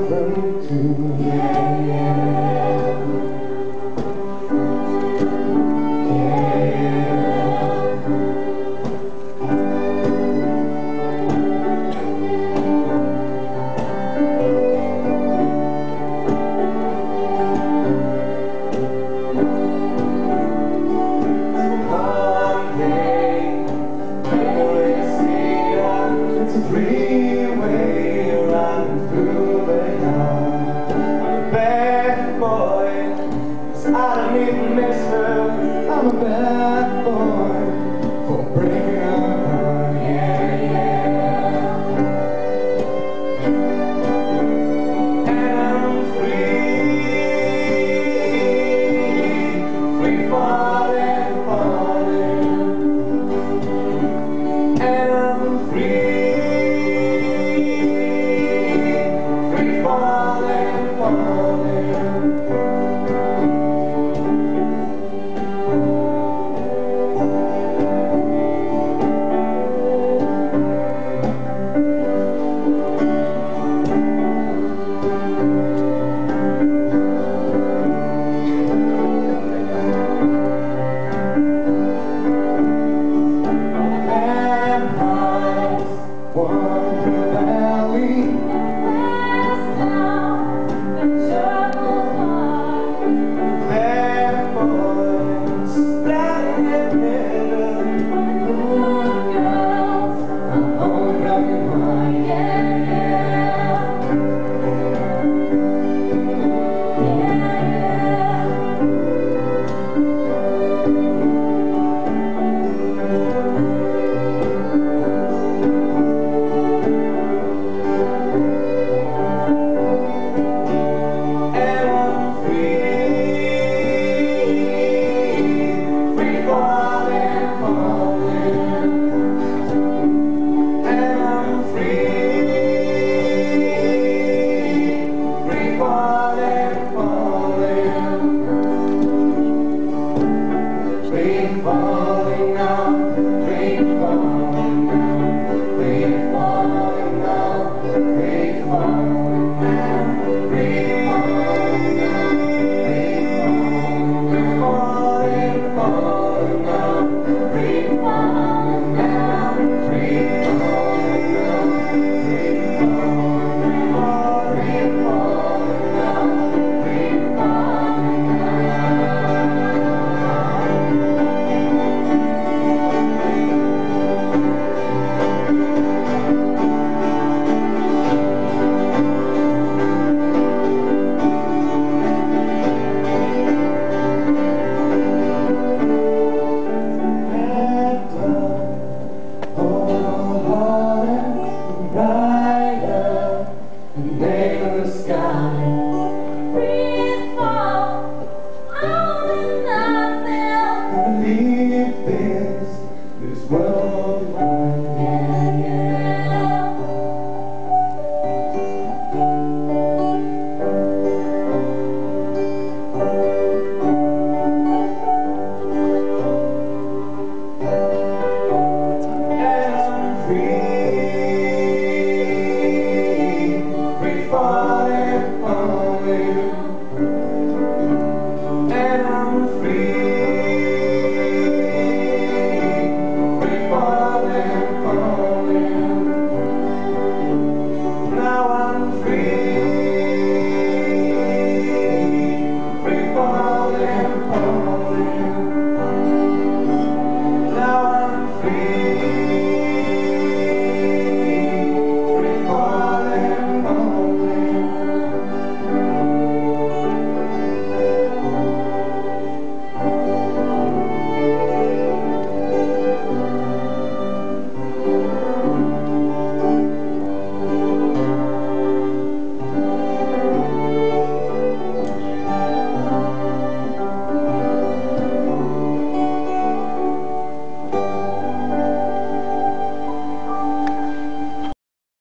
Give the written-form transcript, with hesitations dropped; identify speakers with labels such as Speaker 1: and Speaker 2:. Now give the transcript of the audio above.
Speaker 1: them too.
Speaker 2: Yeah, yeah.
Speaker 1: It's a freeway running through the yard. I'm a bad boy, 'cause I don't even miss her. I'm a bad boy for breaking her heart. Yeah, yeah. And I'm free falling, falling. And I'm free. Falling, falling. Vampires wander the valley. Falling now, free falling now, free falling now, free falling now, free falling now, free falling now, free falling now, free falling now, free falling now, free falling now, free falling this world